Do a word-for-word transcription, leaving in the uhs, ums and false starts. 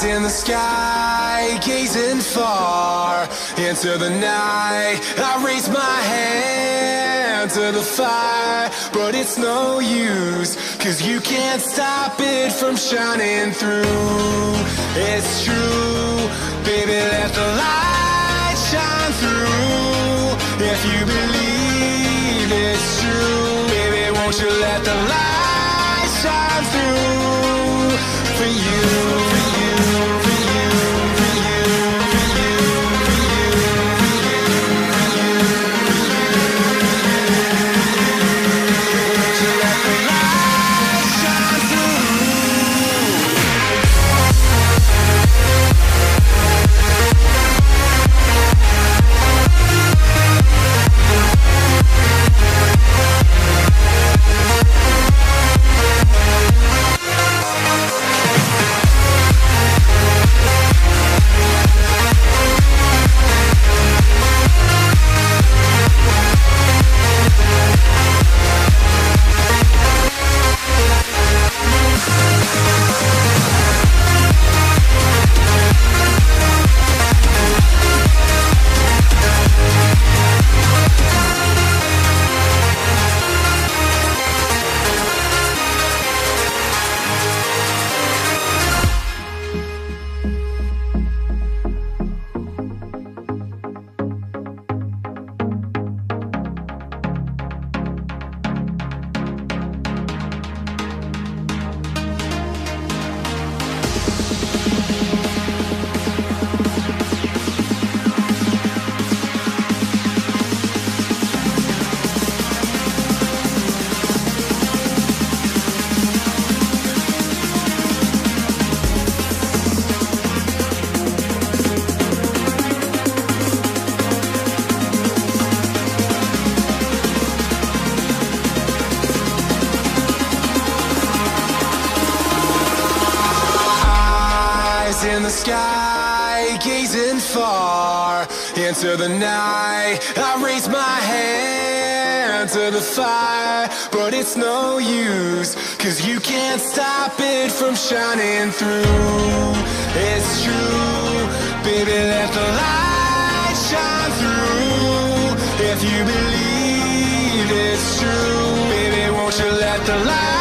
in the sky, gazing far into the night. I raise my hand to the fire, but it's no use, 'cause you can't stop it from shining through. It's true, baby, let the light shine through. If you believe it's true, baby, won't you let the light shine through for you, for you, for you, for you, for you, for you, for you, for you, won't you let the light shine through? In the sky, gazing far into the night. I raise my hand to the fire, but it's no use, 'cause you can't stop it from shining through. It's true, baby, let the light shine through. If you believe it's true, baby, won't you let the light